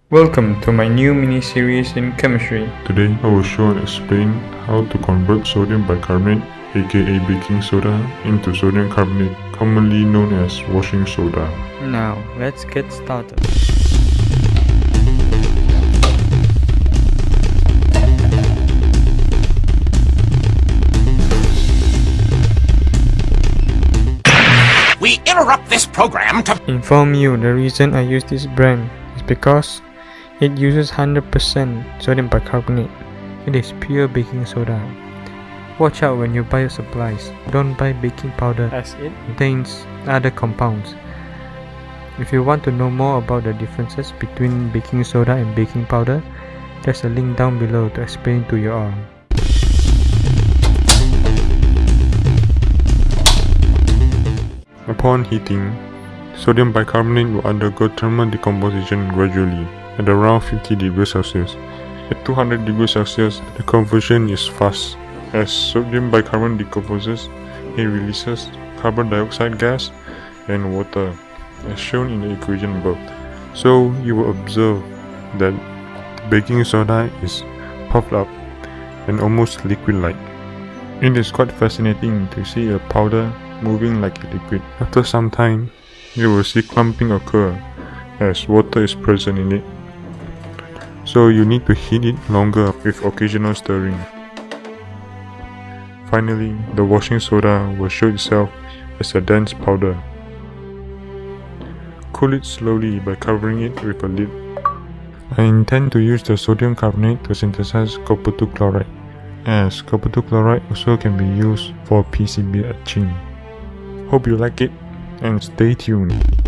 Welcome to my new mini-series in chemistry. Today I will show and explain how to convert sodium bicarbonate, aka baking soda, into sodium carbonate, commonly known as washing soda. Now let's get started. We interrupt this program to Inform you the reason I use this brand is because it uses 100% sodium bicarbonate. It is pure baking soda. Watch out when you buy your supplies. Don't buy baking powder as it contains other compounds. If you want to know more about the differences between baking soda and baking powder, there's a link down below to explain to you all. Upon heating, sodium bicarbonate will undergo thermal decomposition gradually at around 50 degrees Celsius. At 200 degrees Celsius, the conversion is fast. As sodium bicarbonate decomposes, it releases carbon dioxide gas and water, as shown in the equation above. So you will observe that the baking soda is puffed up and almost liquid-like. It is quite fascinating to see a powder moving like a liquid. After some time, you will see clumping occur as water is present in it. So you need to heat it longer with occasional stirring. Finally, the washing soda will show itself as a dense powder. Cool it slowly by covering it with a lid. I intend to use the sodium carbonate to synthesize copper 2 chloride, as copper 2 chloride also can be used for PCB etching. Hope you like it and stay tuned.